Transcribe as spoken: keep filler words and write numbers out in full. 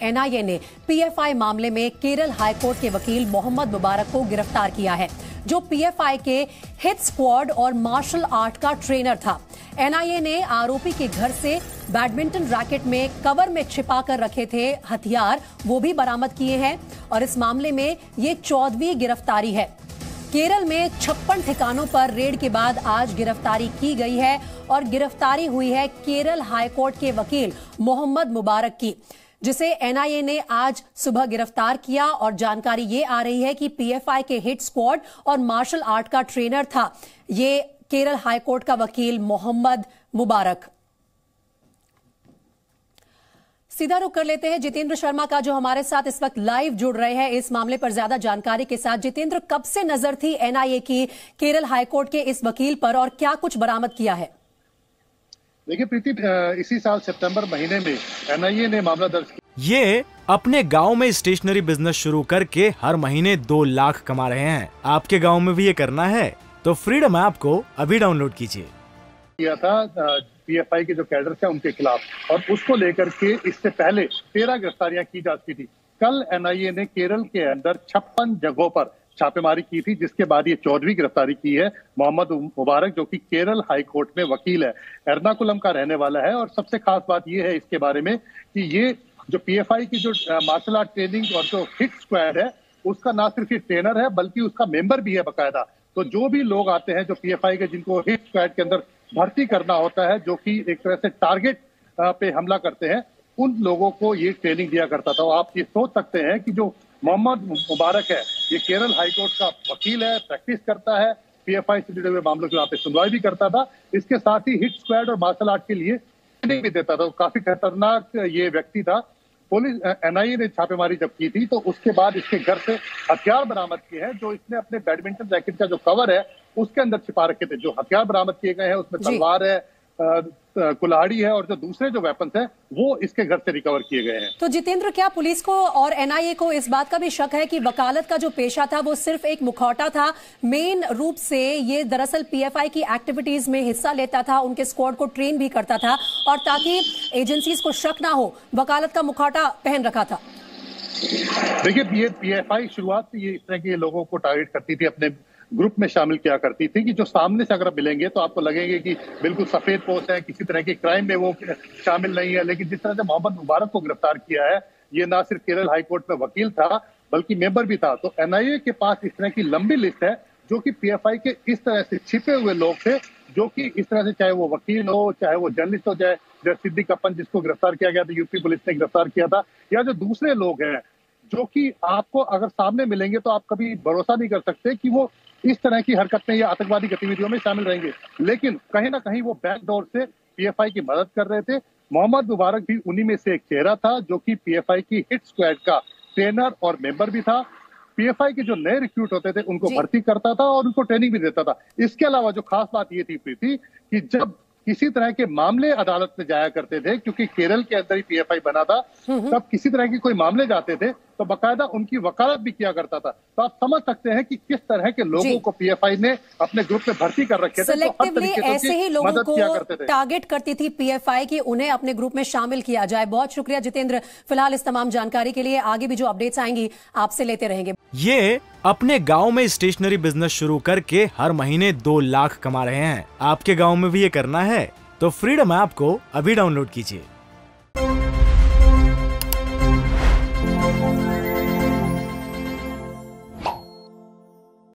NIA ने PFI मामले में केरल हाईकोर्ट के वकील मोहम्मद मुबारक को गिरफ्तार किया है, जो पीएफआई के हिट स्क्वाड और मार्शल आर्ट का ट्रेनर था। एनआईए ने आरोपी के घर से बैडमिंटन रैकेट में कवर में छिपा कर रखे थे हथियार, वो भी बरामद किए हैं और इस मामले में ये चौदहवीं गिरफ्तारी है। केरल में छप्पन ठिकानों पर रेड के बाद आज गिरफ्तारी की गई है और गिरफ्तारी हुई है केरल हाईकोर्ट के वकील मोहम्मद मुबारक की, जिसे एनआईए ने आज सुबह गिरफ्तार किया और जानकारी ये आ रही है कि पीएफआई के हिट स्क्वाड और मार्शल आर्ट का ट्रेनर था ये केरल हाईकोर्ट का वकील मोहम्मद मुबारक। सीधा रुख कर लेते हैं जितेंद्र शर्मा का, जो हमारे साथ इस वक्त लाइव जुड़ रहे हैं इस मामले पर ज्यादा जानकारी के साथ। जितेंद्र, कब से नजर थी एनआईए की केरल हाईकोर्ट के इस वकील पर और क्या कुछ बरामद किया है? देखिए प्रीति, इसी साल सितंबर महीने में एनआईए ने मामला दर्ज किया। ये अपने गांव में स्टेशनरी बिजनेस शुरू करके हर महीने दो लाख कमा रहे हैं। आपके गांव में भी ये करना है तो फ्रीडम ऐप को अभी डाउनलोड कीजिए। किया था पीएफआई के जो कैडर थे उनके खिलाफ, और उसको लेकर के इससे पहले तेरह गिरफ्तारियां की जा चुकी थी। कल एनआईए ने केरल के अंदर छप्पन जगहों पर छापेमारी की थी, जिसके बाद ये चौदहवीं गिरफ्तारी की है। मोहम्मद मुबारक, जो कि केरल हाई कोर्ट में वकील है, एर्नाकुलम का रहने वाला है। और सबसे खास बात ये है इसके बारे में कि ये जो पीएफआई की जो मार्शल आर्ट ट्रेनिंग और जो हिट स्क्वाड है, उसका ना सिर्फ ये ट्रेनर है बल्कि उसका मेंबर भी है बकायदा। तो जो भी लोग आते हैं जो पीएफआई के, जिनको हिट स्क्वाड के अंदर भर्ती करना होता है, जो कि एक तरह से टारगेट पे हमला करते हैं, उन लोगों को ये ट्रेनिंग दिया करता था। आप ये सोच सकते हैं कि जो मोहम्मद मुबारक है, ये केरल हाईकोर्ट का वकील है, प्रैक्टिस करता है, पीएफआई से जुड़े हुए मामलों की वहां पे सुनवाई भी करता था, इसके साथ ही हिट स्क्वाड और मार्शल आर्ट के लिए ट्रेनिंग भी देता था। काफी खतरनाक ये व्यक्ति था। पुलिस एनआईए ने छापेमारी जब की थी तो उसके बाद इसके घर से हथियार बरामद किए हैं, जो इसने अपने बैडमिंटन रैकेट का जो कवर है उसके अंदर छिपा रखे थे। जो हथियार बरामद किए गए हैं उसमें तलवार है, कुल्हाड़ी है और जो दूसरे जो वेपन्स हैं वो इसके घर से रिकवर किए गए हैं। तो जितेंद्र, क्या पुलिस को और एनआईए को इस बात का भी शक है कि वकालत का जो पेशा था वो सिर्फ एक मुखौटा था? मेन रूप से ये दरअसल पीएफआई की एक्टिविटीज में हिस्सा लेता था, उनके स्क्वाड को ट्रेन भी करता था, और ताकि एजेंसीज को शक ना हो वकालत का मुखौटा पहन रखा था। देखिए, ये पीएफआई शुरुआत से ये इस तरह के लोगों को टारगेट करती थी, अपने ग्रुप में शामिल किया करती थी कि जो सामने से अगर आप मिलेंगे तो आपको लगेंगे कि बिल्कुल सफेद पोस्ट है, किसी तरह की क्राइम में वो शामिल नहीं है। लेकिन जिस तरह से मोहम्मद मुबारक को गिरफ्तार किया है, ये ना सिर्फ केरल हाईकोर्ट में वकील था बल्कि मेंबर भी था। तो एनआईए के पास इस तरह की लंबी लिस्ट है जो कि पीएफआई के इस तरह से छिपे हुए लोग थे, जो कि इस तरह से, चाहे वो वकील हो, चाहे वो जर्नलिस्ट हो, चाहे सिद्दीक अप्पन जिसको गिरफ्तार किया गया था, यूपी पुलिस ने गिरफ्तार किया था, या जो दूसरे लोग हैं जो कि आपको अगर सामने मिलेंगे तो आप कभी भरोसा नहीं कर सकते कि वो इस तरह की हरकत में या आतंकवादी गतिविधियों में शामिल रहेंगे। लेकिन कहीं ना कहीं वो बैकडोर से पीएफआई की मदद कर रहे थे। मोहम्मद मुबारक भी उन्हीं में से एक चेहरा था, जो कि पीएफआई की हिट स्क्वाड का ट्रेनर और मेंबर भी था। पीएफआई के जो नए रिक्रूट होते थे उनको भर्ती करता था और उनको ट्रेनिंग भी देता था। इसके अलावा जो खास बात ये थी प्रीति कि जब किसी तरह के मामले अदालत में जाया करते थे, क्योंकि केरल के अंदर ही पीएफआई बना था, तब किसी तरह की कोई मामले जाते थे तो बकायदा उनकी वकालत भी किया करता था। तो आप समझ सकते हैं कि किस तरह के लोगों को पीएफआई ने अपने ग्रुप में भर्ती कर रखे थे। सिलेक्टिवली तो ऐसे ही लोगों को टारगेट करती थी पीएफआई कि उन्हें अपने ग्रुप में शामिल किया जाए। बहुत शुक्रिया जितेंद्र, फिलहाल इस तमाम जानकारी के लिए। आगे भी जो अपडेट्स आएंगी आपसे लेते रहेंगे। ये अपने गांव में स्टेशनरी बिजनेस शुरू करके हर महीने दो लाख कमा रहे हैं। आपके गांव में भी ये करना है तो फ्रीडम ऐप को अभी डाउनलोड कीजिए।